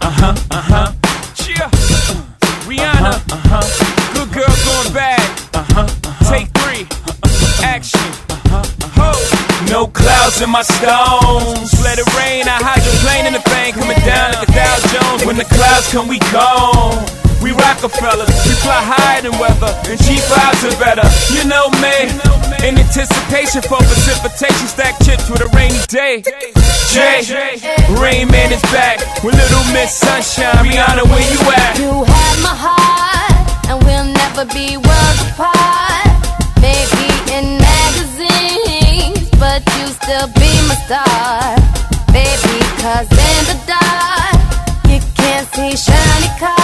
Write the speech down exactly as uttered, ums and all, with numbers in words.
Uh-huh, uh-huh. Yeah. Rihanna. Uh-huh. Good girl going bad. Uh-huh. Take three. Action. Ho. No clouds in my stones. Let it rain. I hydroplane in the thing coming down like a Dow Jones. When the clouds come, we gone. We Rockefellers, we fly higher than weather, and G fives are better. You know me, in anticipation for precipitation, stack chips with a rainy day. Jay, Rain Man is back with Little Miss Sunshine. Rihanna, where you at? You have my heart, and we'll never be worlds apart. Maybe in magazines, but you still be my star. Baby, cause in the dark, you can't see shiny cars.